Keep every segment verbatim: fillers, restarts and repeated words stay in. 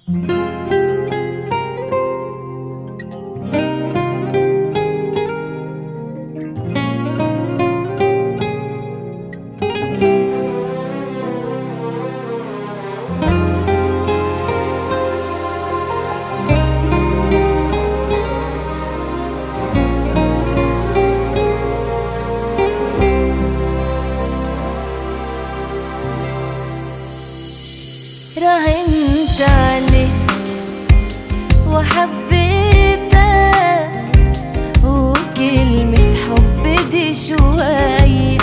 راهنت عليك وحبيتك، وكلمة حب دي شوية،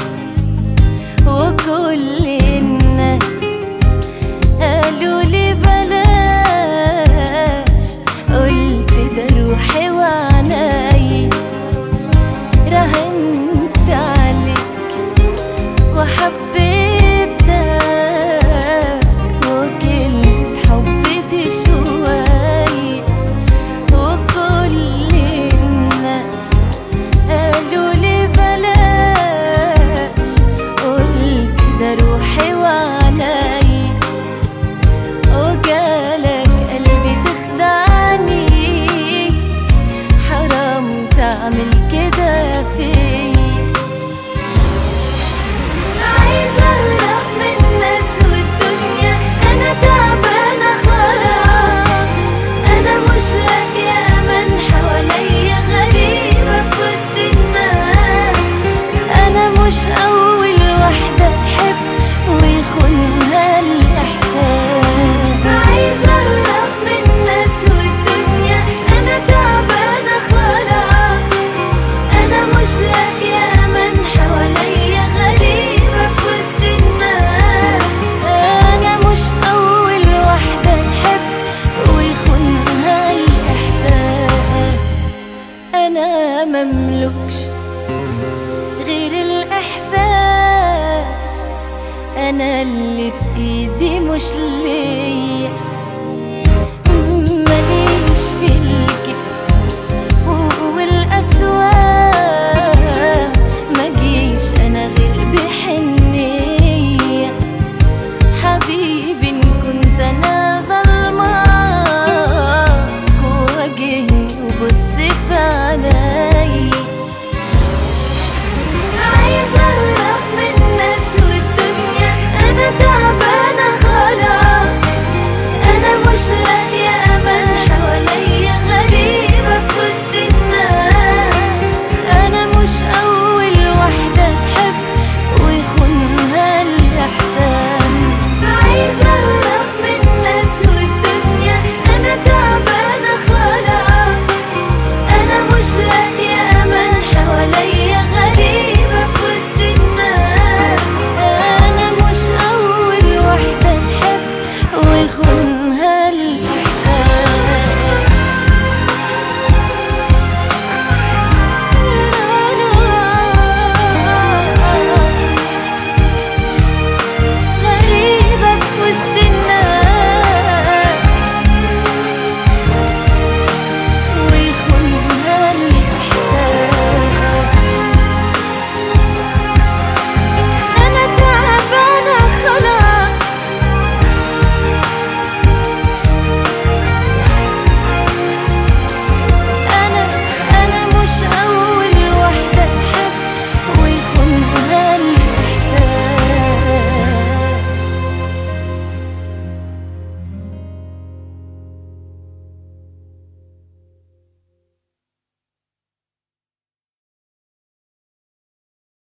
وكل الناس قالوا لي بلاش، قلت ده روحي وعناي. راهنت عليك وحبيتك، تعمل كده فيا. عايزة أهرب من الناس والدنيا، أنا تعبانة خلاص، أنا مش لاقية أمان حواليا، غريبة في وسط الناس، أنا مش أول واحدة تحب ويخونها الإحساس. عايزة أهرب من الناس والدنيا، أنا تعبانة خلاص، أنا مش لاقية أمان حواليا، غريبة في وسط الناس، أنا مش أول واحدة تحب ويخونها الإحساس. أنا مملكش غير الإحساس، أنا اللي في إيدي مش ليه